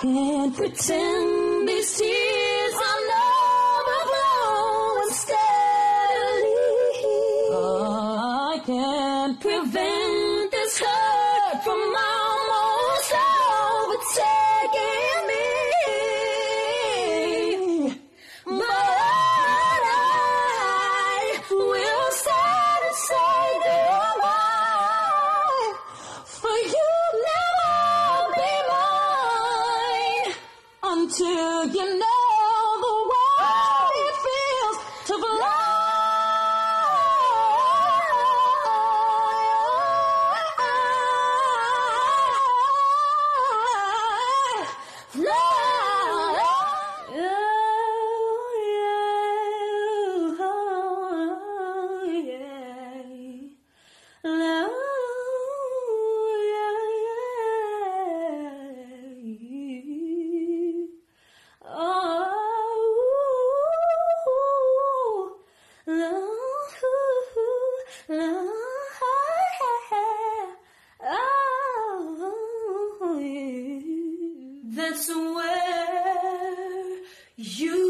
can't pretend these tears are never flowing steadily. I can't prevent this hurt from almost overtaking me. But I will stand and say goodbye, for you'll never be mine until you know the way it feels to fly. That's where you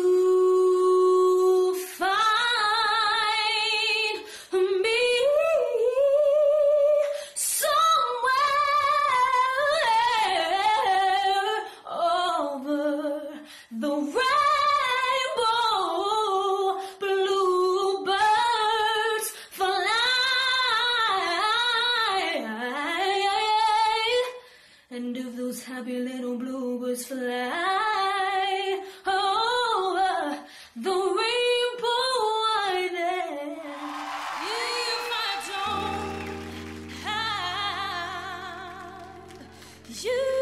find me, somewhere over the rainbow. Bluebirds fly, and if those happy little bluebirds fly over the rainbow, why then, if I don't have you?